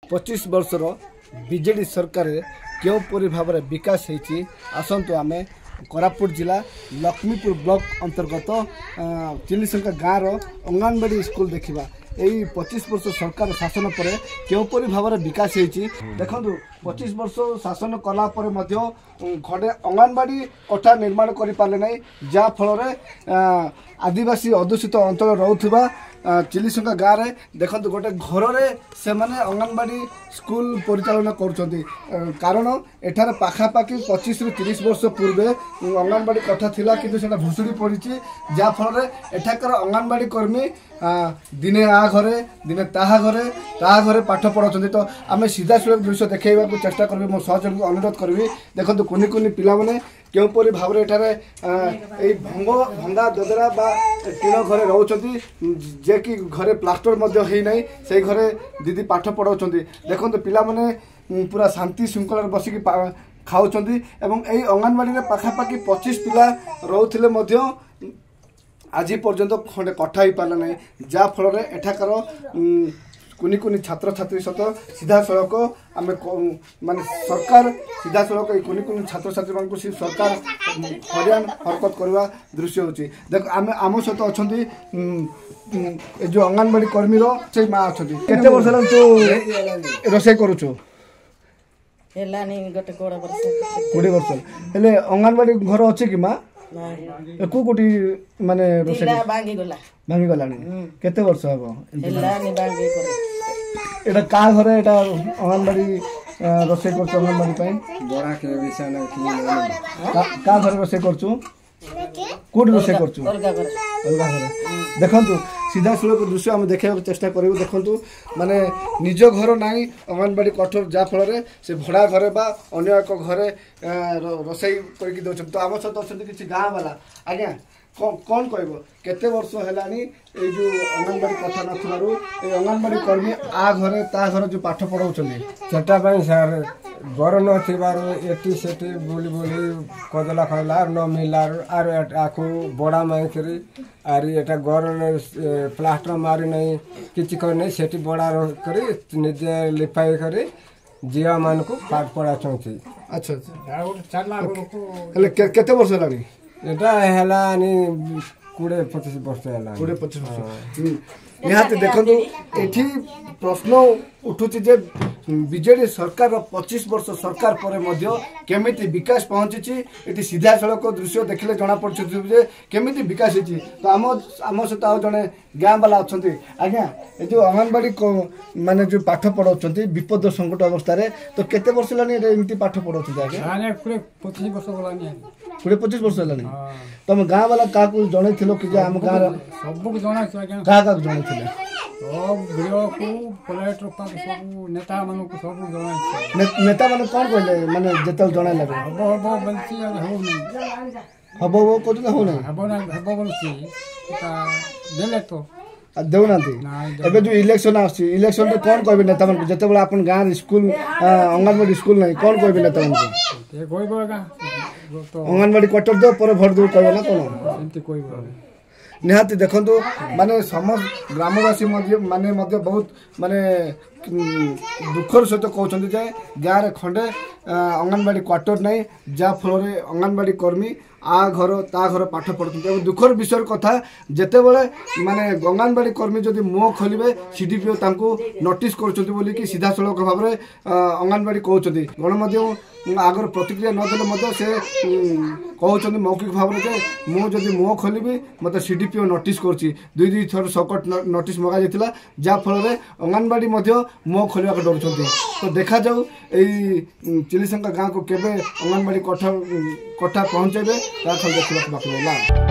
25 वर्षर BJD सरकार क्योंपरी भाव में विकास होती आसतु आम कोरापुट जिला लक्ष्मीपुर ब्लॉक अंतर्गत चिलीशंका गाँव अंगनवाड़ी स्कूल देखा यही 25 वर्ष सरकार शासन पर क्योंपरी भाव में विकास होती देखु 25 वर्ष शासन कलापर खंडे अंगनवाड़ी कोठा निर्माण कर पारे ना जहाँ फल आदिवासी अध्युषित अंचल रोवा चिलीशंका गाँव में देखो गोटे घर से माने अंगनवाड़ी स्कूल परिचालन कारण एठार पाखापाखि 25 ରୁ 30 वर्ष पूर्व अंगनवाड़ी कोठा थिला किंतु सेटा भुसुड़ी पड़ी जहाँ फल एठाकर अंगनवाड़ी कर्मी दिने आ घरे दिने ताहा घरे पाठ पढ़ाते तो आम सीधा सुलभ दृश्य देखा चेष्टा करी मो सहयोग अनुरोध करी देखो कुनि कुनि पिला माने क्योंपरी भाव में एठारे भंगा ददरा बा टीण घरे रोचंती जे कि घरे प्लास्टर मध्य है नहीं से घरे दीदी पाठ पढ़ाउछंती देखो पिला माने पूरा शांति श्रृंखला बसिकी खाउछंती एवं एई अंगनवाड़ी रे पाखापाखि 25 पिला रोउथिले मध्य आज पर्यंत खंडे कठा ही पाला नहीं जहाँ फल एठाकर कुनि कुनि छात्र छात्री सहित सीधा सड़क आम माने सरकार सीधा सड़क कुनि कुनि छात्र छात्री मान सरकार हरियाण हरकत करवा दृश्य होची देख आम आम सहित अच्छा जो अंगनवाड़ी कर्मी से माँ अच्छा केते वर्ष हेला तू रोषे करूछु हेलानी गोटे 20 वर्ष हेले अंगनवाड़ी घर अच्छे कि माँ को कोटी माने रोषे भांगी गलानी केते वर्ष हबो हेलानी भांगी करे एटा का घर एटा अंगनवाड़ी रोषे करछ अंगनवाड़ी पई बड़ा के विषय न कि का घर रोषे करछु कोड रोषे करछु अलगा घर देखंतु सीधा सुलभ दृश्य आम देखा चेष्टा करूँ देखु माने निज घर ना अंगनवाड़ी कठोर जहाँ फल से भड़ा घरे बा अन्य एक घरे रोषे करके दौरान तो आम सहित अच्छा किसी गाँव वाला आज्ञा कौन कह केते वर्ष है जो अंगनवाड़ी कथा नथारू अंगनवाड़ी कर्मी आ घरे ता घर जो पाठ पढ़ाऊँ सेटा सर घर नथी सेठी बोली बोली कदला खला न मिलार आर आखु बड़ा मांगरी आर एटा घर प्लास्टर मारी नहीं किसी करने सेठी बड़ा करी निजे लिपाई करी झील मान को पाठ पढ़ा चाहती अच्छा केते वर्ष है एटा हैला नि 20-25 वर्ष हैला 20-25 वर्ष निहाती देखंतु एठी प्रश्न उठुची जे बीजेडी सरकार 25 वर्ष सरकार पर मध्य केमिति विकास पहुंची एटी सीधा सड़क दृश्य देखले जना पड़छ जे केमिति विकास होची तो आम सहित आ जने गाँ वाला अच्छी आज्ञा ये जो अंगनवाड़ी माने जो पाठ पढ़ाउछंती विपद संकट अवस्था रे तो केते वर्ष लानी एमती पाठ पढ़ाउछंती आज्ञा 25 वर्ष गलानी 20-25 वर्ष लानी तुम गाँ वाला का को जणे थिलो कि जे हम गाँ सब को जणा छ आज्ञा का जणे थिले सब भिडियो को प्लेट रूपा सब नेता मानु को सब जणा नेता माने कोन कहले माने जेतल जणा लागे हबो बंसी हो नहीं हबो वो कोन हो नहीं हबो बंसी ता देले तो देउनांती एबे जो इलेक्शन आसी इलेक्शन रे कोन कहबे नेता मन जते बेला अपन गाँ स्कूल अंगनवाड़ी स्कूल नहीं कोन कहबे नेता मन ए कहबेगा तो अंगनवाड़ी क्वार्टर दो पर भोट दो कहबे ना कोन एंती कहबे निहाती देखंतु माने समस्त ग्रामवासी माने बहुत माने दुखर सहित कहते जे गाँव में खंडे अंगनवाड़ी क्वार्टर नहीं जहाँ फल अंगनवाड़ी कर्मी आ घर ता घर पाठ पढ़ते दुखर विषय कथा जिते बड़े माने अंगनवाड़ी कर्मी जदि मुह खोलिबे सीडीपीओ तांको नोटिस कर सीधा सड़क भाव में अंगनवाड़ी कहते गणमाध्यम आगर प्रतिक्रिया नदेले से कहते मौखिक भाव में मुझे मुह खोलि मत सीडीपीओ नोटिस कर दुई थर सकट नोटिस मगा जाता जहाँ फल अंगनवाड़ी मुह खोल डर तो देखा जाऊ यही चिलीशंका गाँव को केबे अंगनवाड़ी कोठा पहुँचेबे देखा बाकी रहा।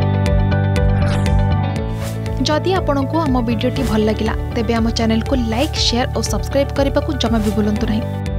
जदि आपंक आम भिडी भल लगा तेब आम चैनल को लाइक शेयर और सब्सक्राइब करने को जमा भी भूलु नहीं।